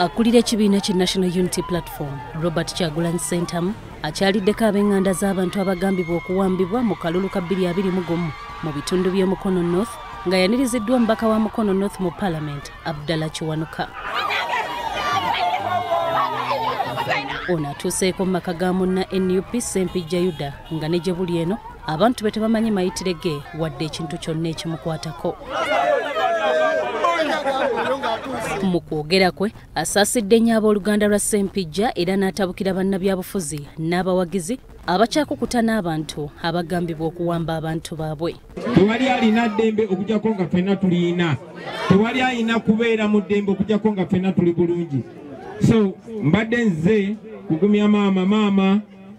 Akulira ekibiina ki National Unity Platform, Robert Kyagulanyi Alemeddeko, akyaliddeko ab'enganda z'abantu abagambibwa okuwambibwa mu kalulu ka 2021 mu bitundu by'e Mukono North, nga yaniriziddwa omubaka wa Mukono North mu Parliament, Abdallah Kiwanuka. Ono atuuseeko mu maka ga munna NUP Ssempijja Yuda, nga ne gye buli eno abantu be tebamanyi mayitire ge wadde ekintu kyonna ekimukwatako. Mu kwogera kwe asaasidde nnyo abooluganda lwa Ssempijja era n'atabukira bannabyabufuzi n'abawagizi abakyakukuta n'abantu abagambibwa okuwamba abantu baabwe. Tewali alina ddembe okujjako nga ffenna tulina. Tewali alina kubeera mu ddembe okujjako nga ffenna tuli bulungi. So mbadde nze kugumya maama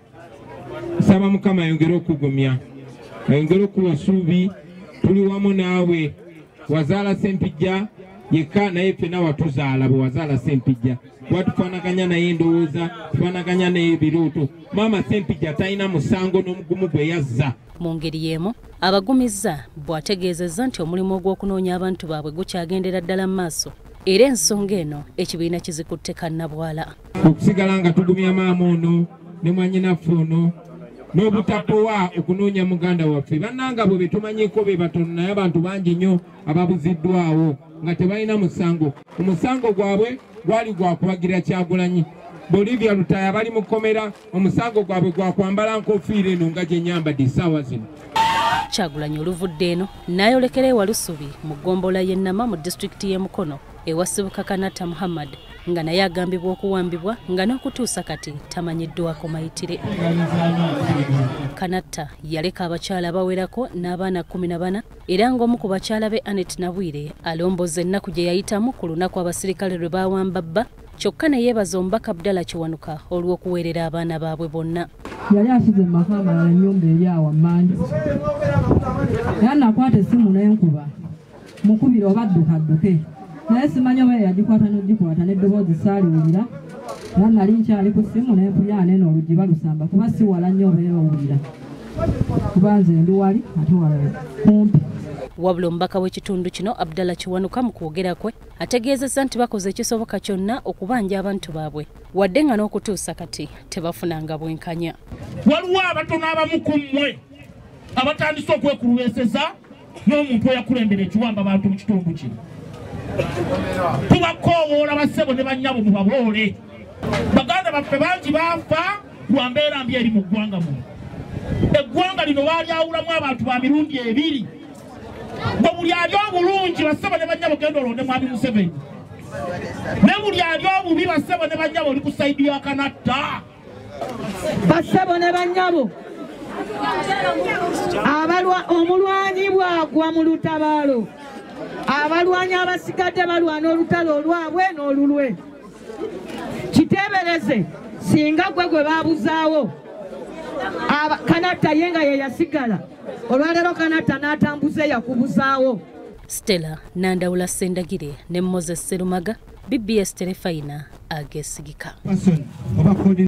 saba Mukama ayongere okugumya, ayongere okuwa essuubi, tuli wamu naawe. Wazaala Ssempijja yekka naye ffenna watuzaala bwe wazaala Ssempijja. Watufaanaganya naye endowooza, tufaanaganya naye ebirooto. Maama Ssempijja talina musango n'omugumu gwe yazza. Mu ngeri y'emu abagumizza bw'ategeezezza nti omulimu ogw'okunoonya abantu baabwe gukyagendera ddala mu maaso, era ensonga eno ekibiina kizikutte kannabwala. Okusigala nga tugumya maama ono ne mwannyinaffe ono n'obutapowa okunoonya muganda waffe. Bannanga bwe betumanyiiko be batono naye abantu bangi nnyo ababuziddwawo nga tebalina musango. Omusango gwabwe gwali gwa kubagira Kyagulanyi. Bolivia Lutaya bali mu kkomera, omusango gwabwe gwa kwambala nkofiira eno nga gye nyambadde essaawa zino. Kyagulanyi oluvudde eno n'ayolekera ewa Lusubi mu ggombolola y'e Nama mu disitulikiti y'e Mukono ewa Sibuka Kanatta Muhammad, nga naye agambibwa okuwambibwa nga n'okutuusa kati tamanyiddwako mayitire. Kanatta yaleka abakyala abawerako n'abaana 14 era ng'omu ku bakyala be Anet Nabwire alomboza ennaku gye yayitamu ku lunaku abasirikale lwe baawamba bba, kyokka ne yeebaza omubaka Abdallah Kiwanuka olw'okuweerera abaana baabwe bonna. Yali asize mu maka amalala ennyumba eri awo Mmandi. Era nakwata essimu n'enkuba mukubira oba addukadduke. Naye simanyi oba yagikwata n'ogikwata n'eddoboozi saaliwulira. Era nali nkyali ku ssimu n'empulya n'eno oluggi balusamba kuba si wala nnyo obeera owulira. Kuba nze ndi wali ate wala kumpi. Wabula omubaka w'ekitundu kino Abdallah Kiwanuka mu kwogera kwe ategeezezza nti bakoze ekisoboka kyonna okubanja abantu baabwe, wadde nga n'okutuusa kati tebafunanga bwenkanya. Waliwo abatono abamu ku mmwe abatandise okwekuluweeseza n'omuntu eyakulembera ekiwamba abantu mu kitundu kino. Tubakoowoola bassebo ne bannyabo mubaboole. Baganda baffe bangi baafa lwa mbeera mbi eri mu ggwanga muno. Eggwanga lino baalyawulamu abantu ba mirundi ebiri. Bwe buli ali obulungi bassebo ne bannyabo genda olonde mwami Museveni. Ne buli ali obubi bassebo ne bannyabo oli ku sayidi ya Kanatta. Bassebo ne bannyabo omulwanyi bwagwa mu lutabaalo. Abalwanyi abasigadde balwana olutalo olwabwe n'olulwe. Kiteebereze singa gwe baabuzaawo Kanatta ye nga ye yasigala, olwaleero Kanatta n'atambuze yakubuzaawo. Stella Nandawula Sendagire ne Moses Serumaga, BBS Terefayina, Ageesigika.